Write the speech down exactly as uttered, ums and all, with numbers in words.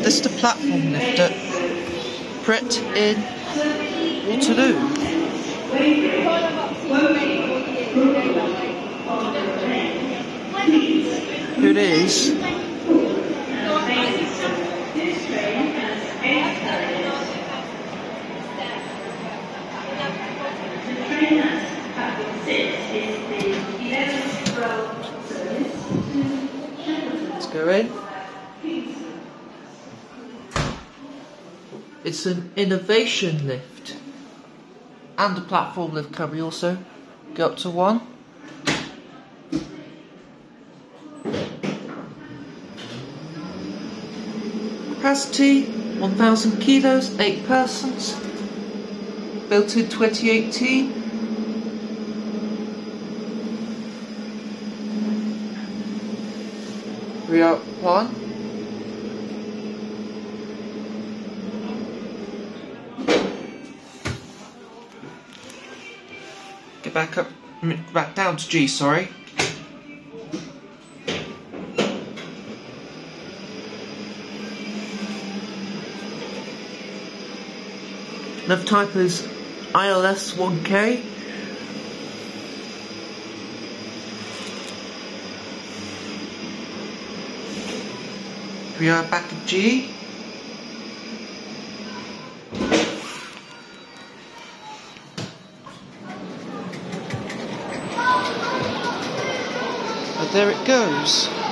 This is the platform lift at Pret in Waterloo. Here it is. Let's go in. It's an innovation lift and a platform lift. Can we also go up to one? Capacity one thousand kilos, eight persons. Built in twenty eighteen. We are one. Get back up, back down to G, sorry. Another type is I L S one K. We are back at G. And there it goes.